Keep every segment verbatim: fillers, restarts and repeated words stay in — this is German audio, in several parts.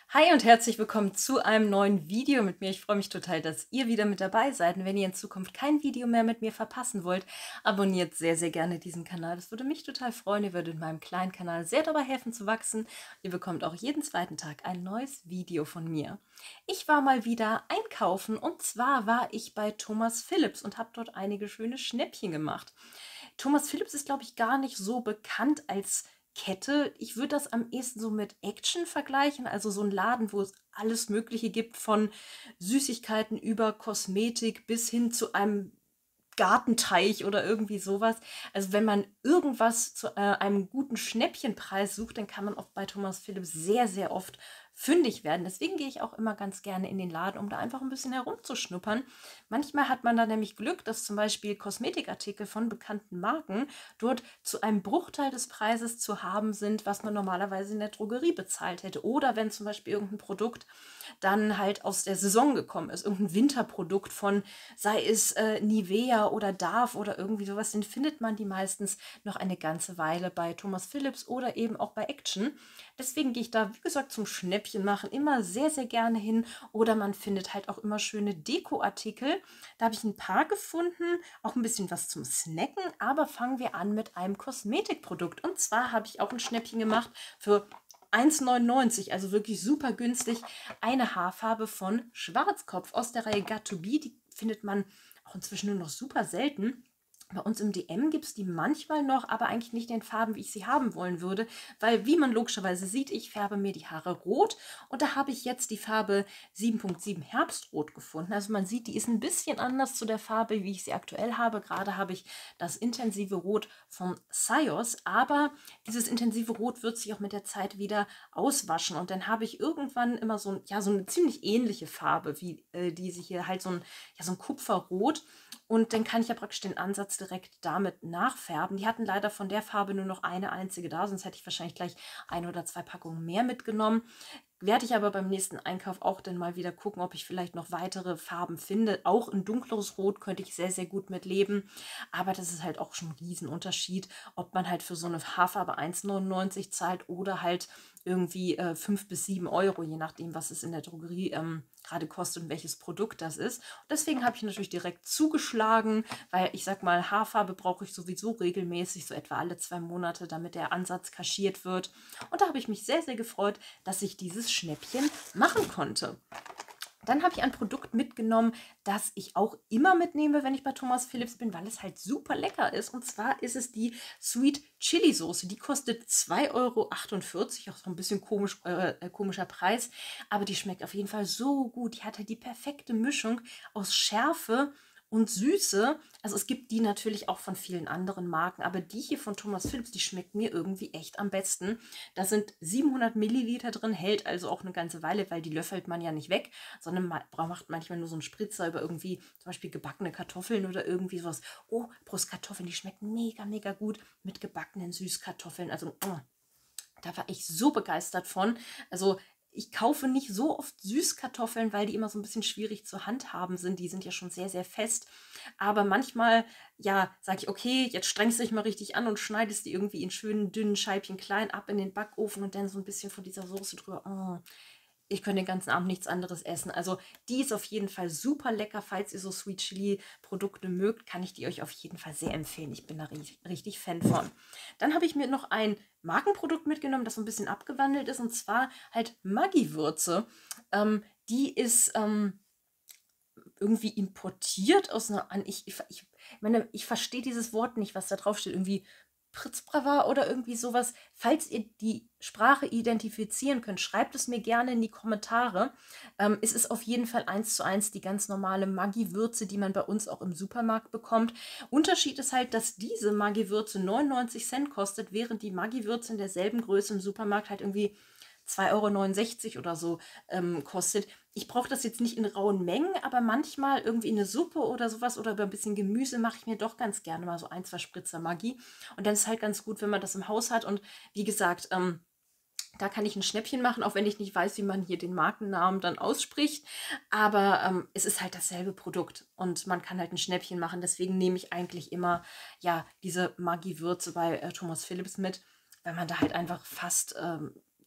Hi und herzlich willkommen zu einem neuen Video mit mir. Ich freue mich total, dass ihr wieder mit dabei seid. Und wenn ihr in Zukunft kein Video mehr mit mir verpassen wollt, abonniert sehr, sehr gerne diesen Kanal. Das würde mich total freuen. Ihr würdet meinem kleinen Kanal sehr dabei helfen zu wachsen. Ihr bekommt auch jeden zweiten Tag ein neues Video von mir. Ich war mal wieder einkaufen und zwar war ich bei Thomas Philips und habe dort einige schöne Schnäppchen gemacht. Thomas Philips ist, glaube ich, gar nicht so bekannt als Kette. Ich würde das am ehesten so mit Action vergleichen, also so ein Laden, wo es alles Mögliche gibt, von Süßigkeiten über Kosmetik bis hin zu einem Gartenteich oder irgendwie sowas. Also wenn man irgendwas zu äh, einem guten Schnäppchenpreis sucht, dann kann man oft bei Thomas Philips sehr, sehr oft fündig werden. Deswegen gehe ich auch immer ganz gerne in den Laden, um da einfach ein bisschen herumzuschnuppern. Manchmal hat man da nämlich Glück, dass zum Beispiel Kosmetikartikel von bekannten Marken dort zu einem Bruchteil des Preises zu haben sind, was man normalerweise in der Drogerie bezahlt hätte. Oder wenn zum Beispiel irgendein Produkt dann halt aus der Saison gekommen ist, irgendein Winterprodukt von, sei es äh, Nivea oder Dove oder irgendwie sowas, den findet man die meistens noch eine ganze Weile bei Thomas Philips oder eben auch bei Action. Deswegen gehe ich da, wie gesagt, zum Schnäppchen machen immer sehr, sehr gerne hin. Oder man findet halt auch immer schöne Dekoartikel. Da habe ich ein paar gefunden, auch ein bisschen was zum Snacken, aber fangen wir an mit einem Kosmetikprodukt. Und zwar habe ich auch ein Schnäppchen gemacht für eins neunundneunzig, also wirklich super günstig, eine Haarfarbe von Schwarzkopf aus der Reihe Got to Be. Die findet man auch inzwischen nur noch super selten. Bei uns im D M gibt es die manchmal noch, aber eigentlich nicht in den Farben, wie ich sie haben wollen würde, weil, wie man logischerweise sieht, ich färbe mir die Haare rot und da habe ich jetzt die Farbe sieben Punkt sieben Herbstrot gefunden. Also man sieht, die ist ein bisschen anders zu der Farbe, wie ich sie aktuell habe. Gerade habe ich das intensive Rot von Scios, aber dieses intensive Rot wird sich auch mit der Zeit wieder auswaschen und dann habe ich irgendwann immer so, ja, so eine ziemlich ähnliche Farbe, wie äh, diese hier, halt so ein, ja, so ein Kupferrot. Und dann kann ich ja praktisch den Ansatz direkt damit nachfärben. Die hatten leider von der Farbe nur noch eine einzige da, sonst hätte ich wahrscheinlich gleich ein oder zwei Packungen mehr mitgenommen. Werde ich aber beim nächsten Einkauf auch dann mal wieder gucken, ob ich vielleicht noch weitere Farben finde. Auch ein dunkleres Rot könnte ich sehr, sehr gut mit leben. Aber das ist halt auch schon ein Riesenunterschied, ob man halt für so eine Haarfarbe eins neunundneunzig zahlt oder halt irgendwie äh, fünf bis sieben Euro, je nachdem, was es in der Drogerie ähm, gerade kostet und welches Produkt das ist. Und deswegen habe ich natürlich direkt zugeschlagen, weil ich sag mal, Haarfarbe brauche ich sowieso regelmäßig, so etwa alle zwei Monate, damit der Ansatz kaschiert wird. Und da habe ich mich sehr, sehr gefreut, dass ich dieses Schnäppchen machen konnte. Dann habe ich ein Produkt mitgenommen, das ich auch immer mitnehme, wenn ich bei Thomas Philips bin, weil es halt super lecker ist. Und zwar ist es die Sweet Chili Soße. Die kostet zwei Euro achtundvierzig, auch so ein bisschen komisch, äh, komischer Preis. Aber die schmeckt auf jeden Fall so gut. Die hat halt die perfekte Mischung aus Schärfe und Süße. Also es gibt die natürlich auch von vielen anderen Marken, aber die hier von Thomas Philips, die schmeckt mir irgendwie echt am besten. Da sind siebenhundert Milliliter drin, hält also auch eine ganze Weile, weil die löffelt man ja nicht weg, sondern man macht manchmal nur so einen Spritzer über irgendwie zum Beispiel gebackene Kartoffeln oder irgendwie sowas. Oh, Brustkartoffeln, die schmecken mega, mega gut mit gebackenen Süßkartoffeln. Also oh, da war ich so begeistert von. Also ich kaufe nicht so oft Süßkartoffeln, weil die immer so ein bisschen schwierig zu handhaben sind. Die sind ja schon sehr, sehr fest. Aber manchmal, ja, sage ich, okay, jetzt strengst du dich mal richtig an und schneidest die irgendwie in schönen, dünnen Scheibchen klein ab in den Backofen und dann so ein bisschen von dieser Soße drüber. Oh, ich könnte den ganzen Abend nichts anderes essen. Also die ist auf jeden Fall super lecker. Falls ihr so Sweet Chili Produkte mögt, kann ich die euch auf jeden Fall sehr empfehlen. Ich bin da richtig, richtig Fan von. Dann habe ich mir noch ein Markenprodukt mitgenommen, das so ein bisschen abgewandelt ist. Und zwar halt Maggi-Würze. Ähm, die ist ähm, irgendwie importiert aus einer... An, ich, ich, ich meine, ich verstehe dieses Wort nicht, was da drauf steht. Irgendwie Pritzbrava oder irgendwie sowas. Falls ihr die Sprache identifizieren könnt, schreibt es mir gerne in die Kommentare. Ähm, es ist auf jeden Fall eins zu eins die ganz normale Maggi-Würze, die man bei uns auch im Supermarkt bekommt. Unterschied ist halt, dass diese Maggi-Würze neunundneunzig Cent kostet, während die Maggi-Würze in derselben Größe im Supermarkt halt irgendwie zwei Euro neunundsechzig oder so ähm, kostet. Ich brauche das jetzt nicht in rauen Mengen, aber manchmal irgendwie in eine Suppe oder sowas oder über ein bisschen Gemüse mache ich mir doch ganz gerne mal so ein, zwei Spritzer Maggi. Und dann ist es halt ganz gut, wenn man das im Haus hat. Und wie gesagt, ähm, da kann ich ein Schnäppchen machen, auch wenn ich nicht weiß, wie man hier den Markennamen dann ausspricht. Aber ähm, es ist halt dasselbe Produkt und man kann halt ein Schnäppchen machen. Deswegen nehme ich eigentlich immer ja diese Maggi-Würze bei äh, Thomas Philips mit, weil man da halt einfach fast... Ähm,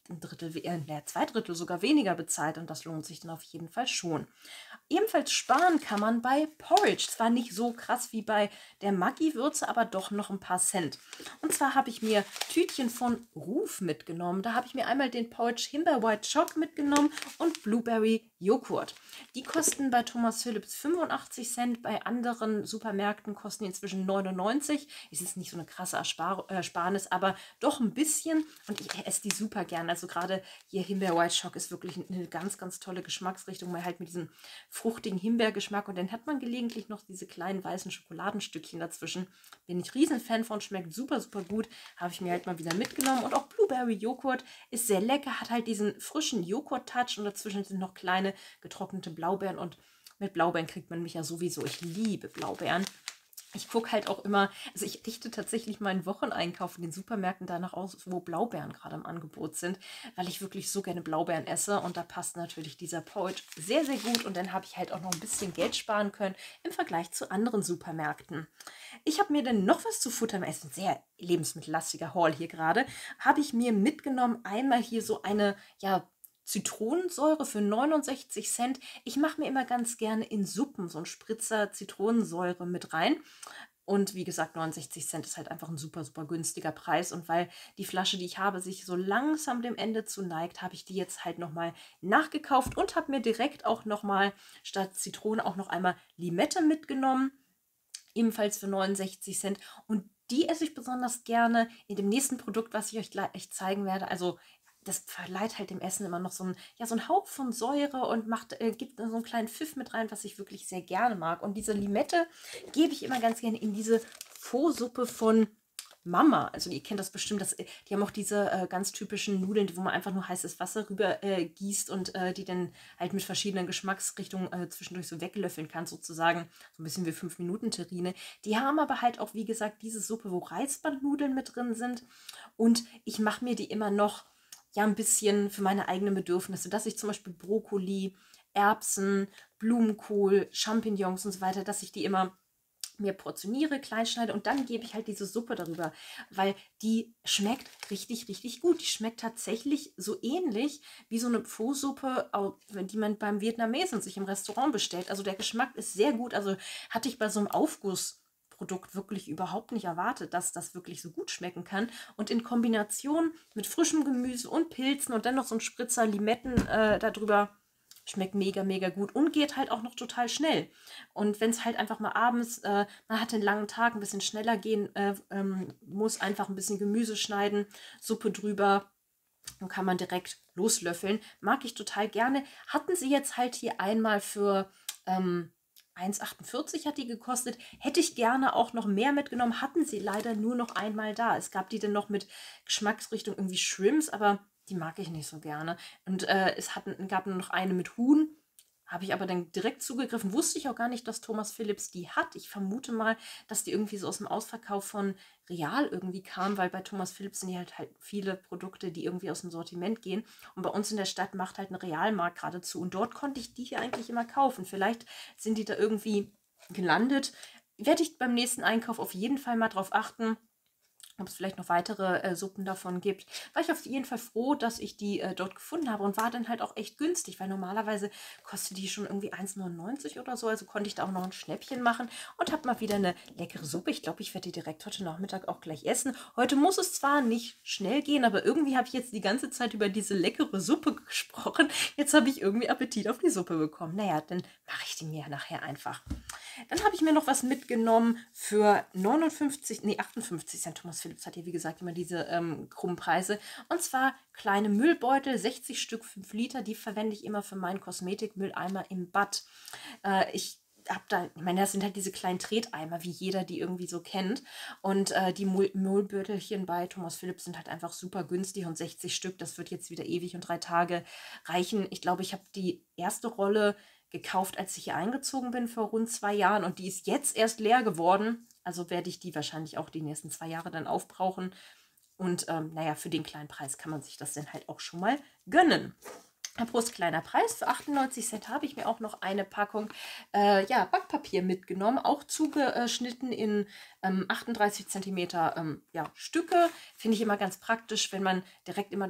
ein Drittel, äh, ne, zwei Drittel sogar weniger bezahlt und das lohnt sich dann auf jeden Fall schon. Ebenfalls sparen kann man bei Porridge. Zwar nicht so krass wie bei der Maggi-Würze, aber doch noch ein paar Cent. Und zwar habe ich mir Tütchen von Ruf mitgenommen. Da habe ich mir einmal den Porridge Himbeer White Choc mitgenommen und Blueberry Joghurt. Die kosten bei Thomas Phillips fünfundachtzig Cent, bei anderen Supermärkten kosten die inzwischen neunundneunzig. Es ist nicht so eine krasse Erspar Ersparnis, aber doch ein bisschen und ich esse die super gern. Also gerade hier Himbeer White Choc ist wirklich eine ganz, ganz tolle Geschmacksrichtung, weil halt mit diesem fruchtigen Himbeergeschmack und dann hat man gelegentlich noch diese kleinen weißen Schokoladenstückchen dazwischen. Bin ich Riesenfan von, schmeckt super, super gut. Habe ich mir halt mal wieder mitgenommen und auch Blueberry Joghurt ist sehr lecker, hat halt diesen frischen Joghurt-Touch und dazwischen sind noch kleine getrocknete Blaubeeren und mit Blaubeeren kriegt man mich ja sowieso. Ich liebe Blaubeeren. Ich gucke halt auch immer, also ich richte tatsächlich meinen Wocheneinkauf in den Supermärkten danach aus, wo Blaubeeren gerade im Angebot sind, weil ich wirklich so gerne Blaubeeren esse und da passt natürlich dieser Porridge sehr, sehr gut und dann habe ich halt auch noch ein bisschen Geld sparen können im Vergleich zu anderen Supermärkten. Ich habe mir dann noch was zu futtern, es ist ein sehr lebensmittellastiger Haul hier gerade, habe ich mir mitgenommen, einmal hier so eine, ja, Zitronensäure für neunundsechzig Cent. Ich mache mir immer ganz gerne in Suppen so einen Spritzer Zitronensäure mit rein. Und wie gesagt, neunundsechzig Cent ist halt einfach ein super, super günstiger Preis. Und weil die Flasche, die ich habe, sich so langsam dem Ende zuneigt, habe ich die jetzt halt nochmal nachgekauft und habe mir direkt auch nochmal statt Zitrone auch noch einmal Limette mitgenommen. Ebenfalls für neunundsechzig Cent. Und die esse ich besonders gerne in dem nächsten Produkt, was ich euch gleich zeigen werde. Also das verleiht halt dem Essen immer noch so einen, ja, so einen Hauch von Säure und macht, äh, gibt so einen kleinen Pfiff mit rein, was ich wirklich sehr gerne mag. Und diese Limette gebe ich immer ganz gerne in diese Pho-Suppe von Mama. Also ihr kennt das bestimmt, das, die haben auch diese äh, ganz typischen Nudeln, wo man einfach nur heißes Wasser rüber äh, gießt und äh, die dann halt mit verschiedenen Geschmacksrichtungen äh, zwischendurch so weglöffeln kann, sozusagen. So ein bisschen wie fünf Minuten Terrine. Die haben aber halt auch, wie gesagt, diese Suppe, wo Reisbandnudeln mit drin sind. Und ich mache mir die immer noch ja ein bisschen für meine eigenen Bedürfnisse, dass ich zum Beispiel Brokkoli, Erbsen, Blumenkohl, Champignons und so weiter, dass ich die immer mir portioniere, klein schneide und dann gebe ich halt diese Suppe darüber, weil die schmeckt richtig, richtig gut. Die schmeckt tatsächlich so ähnlich wie so eine Pho-Suppe, die man beim Vietnamesen sich im Restaurant bestellt. Also der Geschmack ist sehr gut. Also hatte ich bei so einem Aufguss Produkt wirklich überhaupt nicht erwartet, dass das wirklich so gut schmecken kann. Und in Kombination mit frischem Gemüse und Pilzen und dann noch so ein Spritzer Limetten äh, darüber, schmeckt mega, mega gut und geht halt auch noch total schnell. Und wenn es halt einfach mal abends, äh, man hat einen langen Tag, ein bisschen schneller gehen äh, ähm, muss, einfach ein bisschen Gemüse schneiden, Suppe drüber, dann kann man direkt loslöffeln. Mag ich total gerne. Hatten sie jetzt halt hier einmal für ähm, eins achtundvierzig hat die gekostet. Hätte ich gerne auch noch mehr mitgenommen. Hatten sie leider nur noch einmal da. Es gab die dann noch mit Geschmacksrichtung irgendwie Shrimps, aber die mag ich nicht so gerne. Und äh, es hat, gab noch eine mit Huhn. Habe ich aber dann direkt zugegriffen. Wusste ich auch gar nicht, dass Thomas Phillips die hat. Ich vermute mal, dass die irgendwie so aus dem Ausverkauf von Real irgendwie kam, weil bei Thomas Phillips sind die halt, halt viele Produkte, die irgendwie aus dem Sortiment gehen. Und bei uns in der Stadt macht halt ein Realmarkt geradezu. Und dort konnte ich die hier eigentlich immer kaufen. Vielleicht sind die da irgendwie gelandet. Werde ich beim nächsten Einkauf auf jeden Fall mal drauf achten, ob es vielleicht noch weitere äh, Suppen davon gibt. War ich auf jeden Fall froh, dass ich die äh, dort gefunden habe und war dann halt auch echt günstig, weil normalerweise kostet die schon irgendwie eins neunundneunzig oder so, also konnte ich da auch noch ein Schnäppchen machen und habe mal wieder eine leckere Suppe. Ich glaube, ich werde die direkt heute Nachmittag auch gleich essen. Heute muss es zwar nicht schnell gehen, aber irgendwie habe ich jetzt die ganze Zeit über diese leckere Suppe gesprochen. Jetzt habe ich irgendwie Appetit auf die Suppe bekommen. Naja, dann mache ich die mir nachher einfach. Dann habe ich mir noch was mitgenommen für neunundfünfzig, nee, achtundfünfzig Cent. Thomas Phillips hat hier, wie gesagt, immer diese ähm, krummen Preise. Und zwar kleine Müllbeutel, sechzig Stück, fünf Liter. Die verwende ich immer für meinen Kosmetikmülleimer im Bad. Äh, ich habe da, ich meine, das sind halt diese kleinen Treteimer, wie jeder die irgendwie so kennt. Und äh, die Müllbeutelchen bei Thomas Phillips sind halt einfach super günstig und sechzig Stück, das wird jetzt wieder ewig und drei Tage reichen. Ich glaube, ich habe die erste Rolle gekauft, als ich hier eingezogen bin vor rund zwei Jahren und die ist jetzt erst leer geworden. Also werde ich die wahrscheinlich auch die nächsten zwei Jahre dann aufbrauchen. Und ähm, naja, für den kleinen Preis kann man sich das dann halt auch schon mal gönnen. Prost, kleiner Preis. Für achtundneunzig Cent habe ich mir auch noch eine Packung äh, ja, Backpapier mitgenommen. Auch zugeschnitten in ähm, achtunddreißig Zentimeter ähm, ja, Stücke. Finde ich immer ganz praktisch, wenn man direkt immer den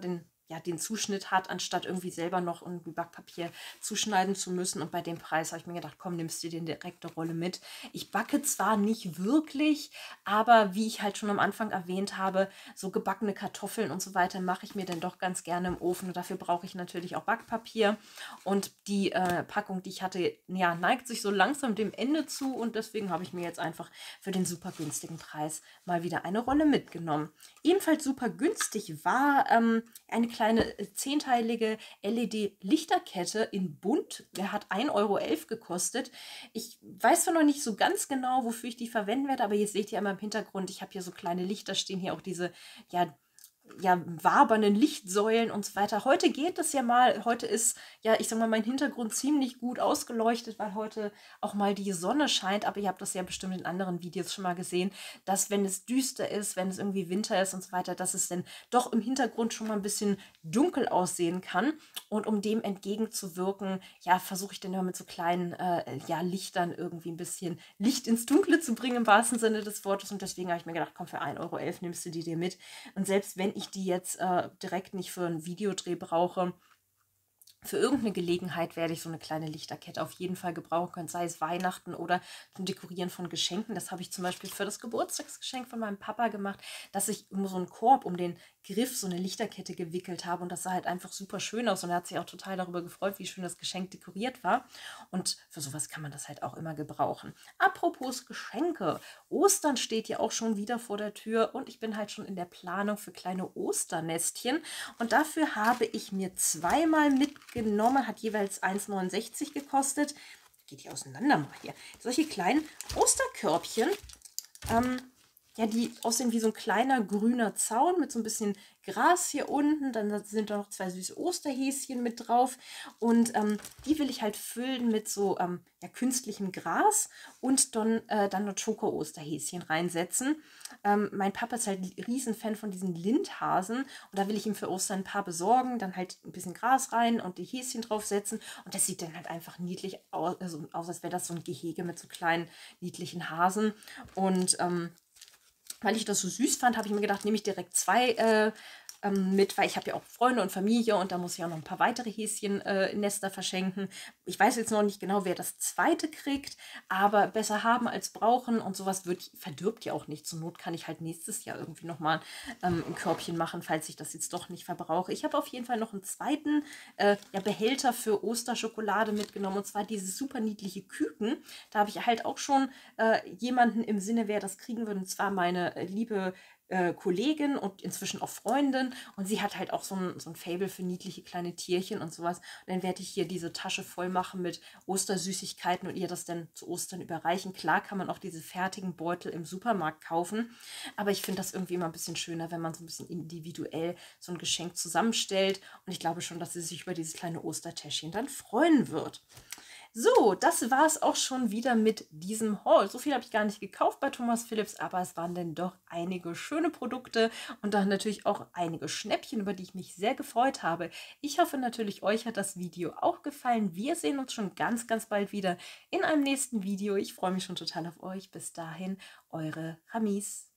ja, den Zuschnitt hat, anstatt irgendwie selber noch irgendwie Backpapier zuschneiden zu müssen. Und bei dem Preis habe ich mir gedacht, komm, nimmst du dir direkt eine Rolle mit. Ich backe zwar nicht wirklich, aber wie ich halt schon am Anfang erwähnt habe, so gebackene Kartoffeln und so weiter mache ich mir dann doch ganz gerne im Ofen. Und dafür brauche ich natürlich auch Backpapier. Und die äh, Packung, die ich hatte, ja, neigt sich so langsam dem Ende zu. Und deswegen habe ich mir jetzt einfach für den super günstigen Preis mal wieder eine Rolle mitgenommen. Ebenfalls super günstig war ähm, eine kleine äh, zehnteilige L E D-Lichterkette in bunt. Der hat ein Euro elf gekostet. Ich weiß zwar noch nicht so ganz genau, wofür ich die verwenden werde, aber ihr seht ja immer im Hintergrund, ich habe hier so kleine Lichter stehen, hier auch diese, ja, ja, wabernden Lichtsäulen und so weiter. Heute geht es ja mal, heute ist, ja, ich sag mal, mein Hintergrund ziemlich gut ausgeleuchtet, weil heute auch mal die Sonne scheint, aber ihr habt das ja bestimmt in anderen Videos schon mal gesehen, dass wenn es düster ist, wenn es irgendwie Winter ist und so weiter, dass es dann doch im Hintergrund schon mal ein bisschen dunkel aussehen kann. Und um dem entgegenzuwirken, ja, versuche ich dann immer mit so kleinen, äh, ja, Lichtern irgendwie ein bisschen Licht ins Dunkle zu bringen, im wahrsten Sinne des Wortes. Und deswegen habe ich mir gedacht, komm, für ein Euro elf nimmst du die dir mit. Und selbst wenn ich die jetzt äh, direkt nicht für einen Videodreh brauche, für irgendeine Gelegenheit werde ich so eine kleine Lichterkette auf jeden Fall gebrauchen können, sei es Weihnachten oder zum Dekorieren von Geschenken. Das habe ich zum Beispiel für das Geburtstagsgeschenk von meinem Papa gemacht, dass ich um so einen Korb, um den Griff, so eine Lichterkette gewickelt habe. Und das sah halt einfach super schön aus. Und er hat sich auch total darüber gefreut, wie schön das Geschenk dekoriert war. Und für sowas kann man das halt auch immer gebrauchen. Apropos Geschenke. Ostern steht ja auch schon wieder vor der Tür. Und ich bin halt schon in der Planung für kleine Osternestchen. Und dafür habe ich mir zweimal mitgenommen, hat jeweils eins neunundsechzig gekostet. Geht hier auseinander mal hier. Solche kleinen Osterkörbchen. Ähm, ja, die aussehen wie so ein kleiner grüner Zaun mit so ein bisschen Gras hier unten. Dann sind da noch zwei süße Osterhäschen mit drauf. Und ähm, die will ich halt füllen mit so ähm, ja, künstlichem Gras und dann, äh, dann noch Schoko-Osterhäschen reinsetzen. Ähm, mein Papa ist halt ein Riesenfan von diesen Lindhasen. Und da will ich ihm für Ostern ein paar besorgen. Dann halt ein bisschen Gras rein und die Häschen draufsetzen. Und das sieht dann halt einfach niedlich aus, also aus als wäre das so ein Gehege mit so kleinen, niedlichen Hasen. Und ähm, weil ich das so süß fand, habe ich mir gedacht, nehme ich direkt zwei äh, ähm, mit, weil ich habe ja auch Freunde und Familie und da muss ich auch noch ein paar weitere Häschennester äh, verschenken. Ich weiß jetzt noch nicht genau, wer das zweite kriegt, aber besser haben als brauchen und sowas wird, verdirbt ja auch nicht. Zur Not kann ich halt nächstes Jahr irgendwie nochmal ähm, ein Körbchen machen, falls ich das jetzt doch nicht verbrauche. Ich habe auf jeden Fall noch einen zweiten äh, ja, Behälter für Osterschokolade mitgenommen und zwar diese super niedliche Küken. Da habe ich halt auch schon äh, jemanden im Sinne, wer das kriegen würde, und zwar meine äh, liebe äh, Kollegin und inzwischen auch Freundin. Und sie hat halt auch so ein, so ein Faible für niedliche kleine Tierchen und sowas. Und dann werde ich hier diese Tasche voll machen mit Ostersüßigkeiten und ihr das dann zu Ostern überreichen. Klar kann man auch diese fertigen Beutel im Supermarkt kaufen, aber ich finde das irgendwie immer ein bisschen schöner, wenn man so ein bisschen individuell so ein Geschenk zusammenstellt. Und ich glaube schon, dass sie sich über dieses kleine Ostertäschchen dann freuen wird. So, das war es auch schon wieder mit diesem Haul. So viel habe ich gar nicht gekauft bei Thomas Philips, aber es waren denn doch einige schöne Produkte und dann natürlich auch einige Schnäppchen, über die ich mich sehr gefreut habe. Ich hoffe natürlich, euch hat das Video auch gefallen. Wir sehen uns schon ganz, ganz bald wieder in einem nächsten Video. Ich freue mich schon total auf euch. Bis dahin, eure Ramis.